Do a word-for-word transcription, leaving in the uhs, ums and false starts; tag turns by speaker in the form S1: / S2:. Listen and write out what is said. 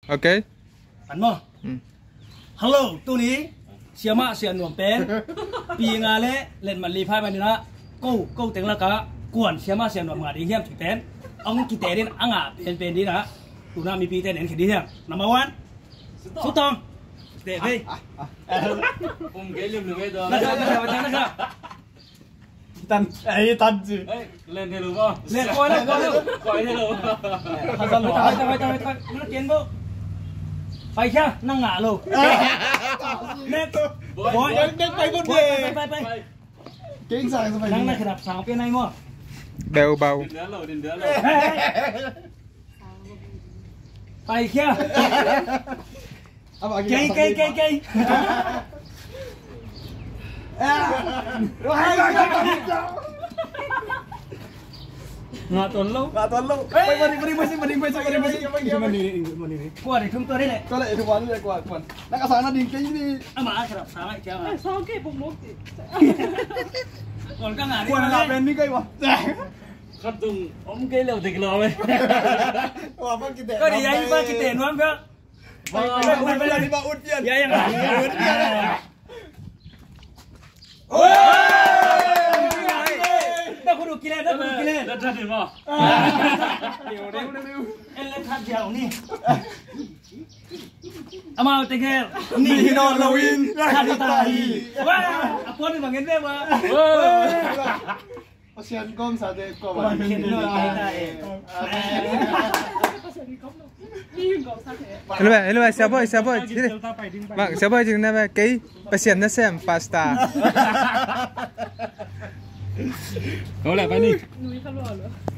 S1: ok
S2: anh mò hello tôi ní xia mạ xia nuông pen pi ngà lệ lên mặt lì phai mà nữa câu câu tiếng là cả cuộn xia mạ xia nuông mà đi hiểm chỉ tên ông chỉ tên đến ăn à bên bên đi nữa tụi nó mi pi tên đến khi đi hiểm number one số tông để đi
S3: cùng cái liềm lưỡi đó
S2: nó chơi nó chơi nó chơi
S4: tan ấy tan gì
S3: lên thế đúng không
S2: lên coi lên coi lên
S3: coi thế luôn
S2: thôi thôi thôi thôi thôi nó tiến vô phải chưa năng ngả luôn lên bói
S4: đang bay con
S2: bay
S4: về
S2: bay bay
S4: kinh sai sao
S2: năng này thì đập sào bên này mua
S1: đều bầu
S3: đứa rồi đứa rồi
S2: phải chưa cây cây cây cây ngã tuần lâu
S4: ngã tuần lâu bay bay bay bay bay bay bay bay bay bay bay
S2: qua để chúng tôi đấy này
S4: có lẽ chúng quán này quán quán đang có sáng nó đi cái gì
S2: à mà cái đập sào lại chưa mà
S5: sao cái bụng mốc
S2: còn các ngả đi
S4: quán là bên đi cây mà
S3: khát tung ống cái liều thịt lò vậy
S2: có đi anh ba cái tiền luôn cơ
S4: bay bay đi ba út tiền
S2: dạ em ngả
S4: ôi
S2: đâu có được kia đâu có được kia
S3: đất ra được không
S4: đều đều đều
S2: em lên tham chiều đi ama take care
S4: ni no lawin
S2: thadi tahi wah apa ni bangin deh wah
S4: Asian com sao đây có
S2: bạn hiện nó ai ta
S1: hello hello siapa boy siapa boy sini bang siapa boy jeung na kay pasien na sem pasta
S3: có lại phải đi
S5: núi khăn lụa nữa